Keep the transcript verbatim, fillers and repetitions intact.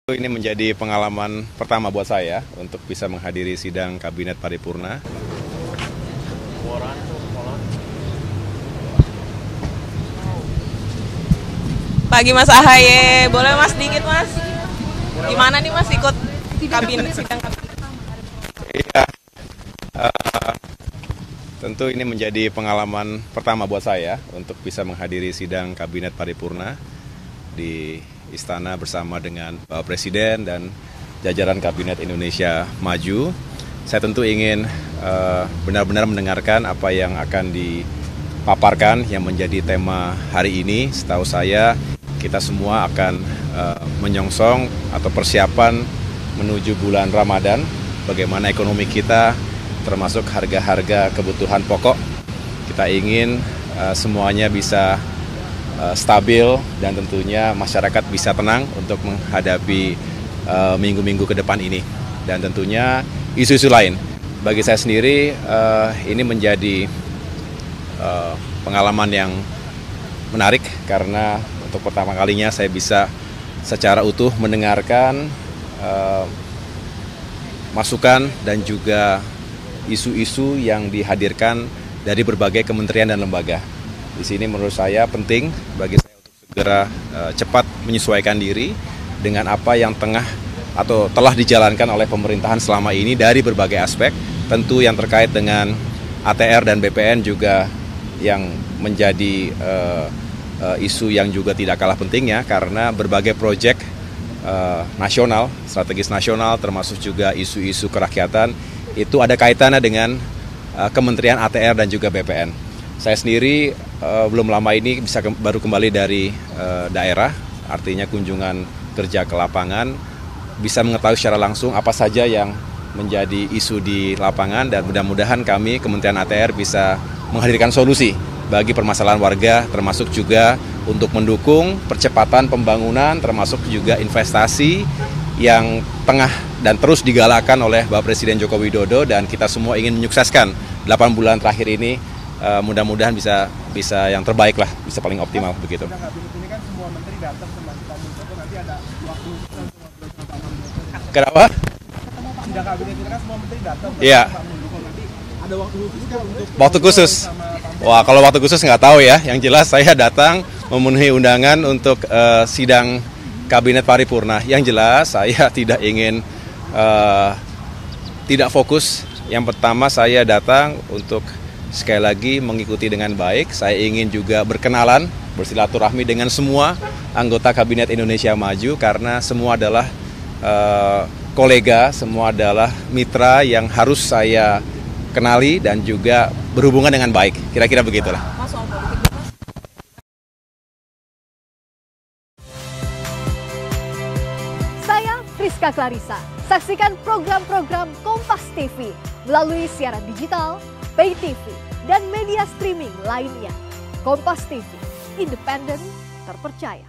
Ini menjadi pengalaman pertama buat saya untuk bisa menghadiri sidang Kabinet Paripurna. Pagi Mas Ahaye, boleh Mas dikit Mas? Gimana nih Mas ikut kabinet sidang kabinet? Iya, uh, tentu ini menjadi pengalaman pertama buat saya untuk bisa menghadiri sidang Kabinet Paripurna di Istana bersama dengan Bapak Presiden dan jajaran Kabinet Indonesia Maju. Saya tentu ingin uh, benar-benar mendengarkan apa yang akan dipaparkan yang menjadi tema hari ini. Setahu saya kita semua akan uh, menyongsong atau persiapan menuju bulan Ramadan. Bagaimana ekonomi kita termasuk harga-harga kebutuhan pokok. Kita ingin uh, semuanya bisa uh, stabil dan tentunya masyarakat bisa tenang untuk menghadapi uh, minggu-minggu ke depan ini. Dan tentunya isu-isu lain. Bagi saya sendiri uh, ini menjadi uh, pengalaman yang menarik karena untuk pertama kalinya saya bisa secara utuh mendengarkan uh, masukan dan juga isu-isu yang dihadirkan dari berbagai kementerian dan lembaga. Di sini menurut saya penting bagi saya untuk segera uh, cepat menyesuaikan diri dengan apa yang tengah atau telah dijalankan oleh pemerintahan selama ini dari berbagai aspek. Tentu yang terkait dengan A T R dan B P N juga yang menjadi uh, uh, isu yang juga tidak kalah pentingnya karena berbagai proyek uh, nasional, strategis nasional termasuk juga isu-isu kerakyatan itu ada kaitannya dengan uh, Kementerian A T R dan juga B P N. Saya sendiri uh, belum lama ini bisa ke, baru kembali dari uh, daerah, artinya kunjungan kerja ke lapangan, bisa mengetahui secara langsung apa saja yang menjadi isu di lapangan dan mudah-mudahan kami Kementerian A T R bisa menghadirkan solusi bagi permasalahan warga termasuk juga untuk mendukung percepatan pembangunan termasuk juga investasi yang tengah dan terus digalakan oleh Bapak Presiden Joko Widodo dan kita semua ingin menyukseskan delapan bulan terakhir ini uh, mudah-mudahan bisa bisa yang terbaik lah, bisa paling optimal begitu. Ini kan semua menteri datang sama Pak Muldoko, nanti ada waktu Kenapa? sidang kabinet ini kan semua menteri datang Iya. Pak Muldoko, nanti ada waktu khusus kan untuk Waktu khusus? Wah, kalau waktu khusus nggak tahu ya. Yang jelas saya datang memenuhi undangan untuk uh, sidang Kabinet Paripurna. Yang jelas saya tidak ingin uh, tidak fokus. Yang pertama saya datang untuk sekali lagi mengikuti dengan baik. Saya ingin juga berkenalan, bersilaturahmi dengan semua anggota Kabinet Indonesia Maju karena semua adalah uh, kolega, semua adalah mitra yang harus saya kenali dan juga berhubungan dengan baik. Kira-kira begitulah. Mas, soal politik, Mas. Saya Friska Clarissa. Saksikan program-program Kompas T V melalui siaran digital, pay T V, dan media streaming lainnya. Kompas T V, independen, terpercaya.